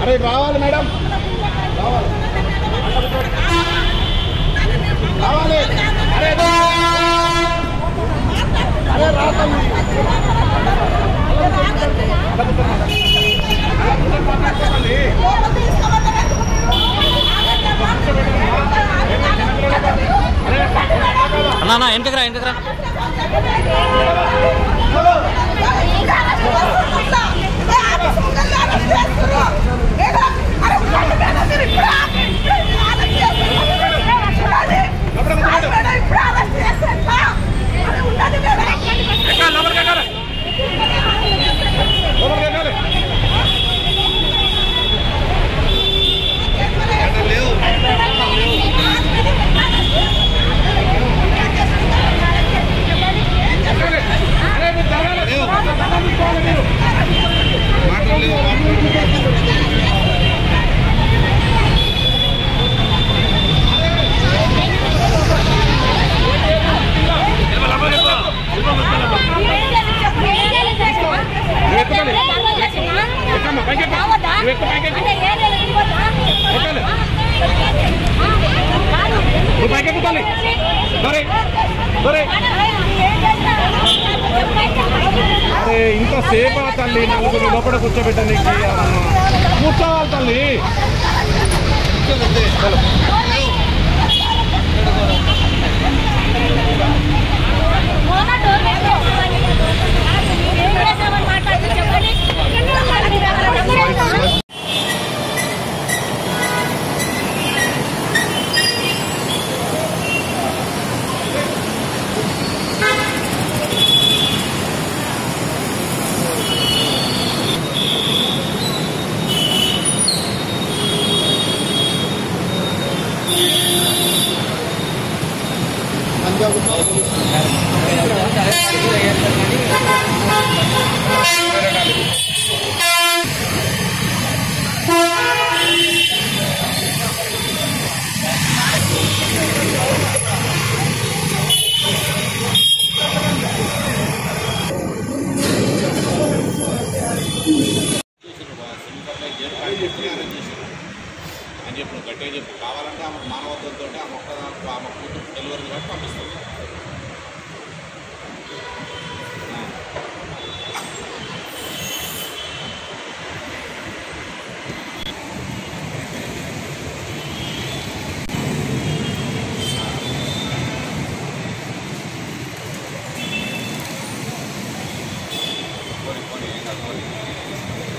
అరే రావాలి మేడం, రావాలి రావాలి. అరే అరే రావాలి. అన్నా ఎంతకురా ఎంతకురా అరే ఇంతసేపు తల్లి నలుగురు లోపల కూర్చోబెట్టండి, కూర్చోవాలి తల్లి. అని చెప్పి గట్టిగా చెప్పి కావాలంటే ఆమె మానవత్వంతో ఆ ఆమె కూతురు డెలివరీ కాబట్టి పంపిస్తుంది. పోనీ